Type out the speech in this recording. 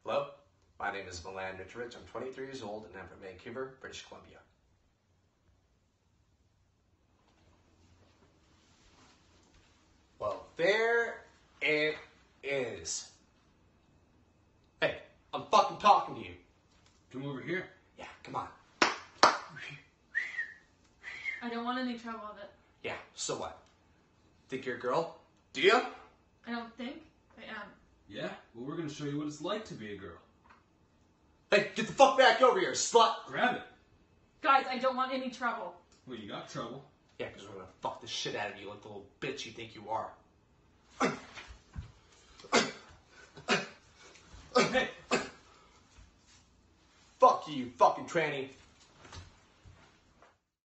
Hello, my name is Milan Mitrovic. I'm 23 years old and I'm from Vancouver, British Columbia. Well, there it is. Hey, I'm fucking talking to you. Come over here. Yeah, come on. I don't want any trouble with it. Yeah, so what? Think you're a girl? Do you? I don't think I am. Yeah? Well, we're gonna show you what it's like to be a girl. Hey, get the fuck back over here, slut! Grab it. Guys, I don't want any trouble. Well, you got trouble. Yeah, because we're gonna fuck the shit out of you like the little bitch you think you are. Hey! Fuck you, fucking tranny.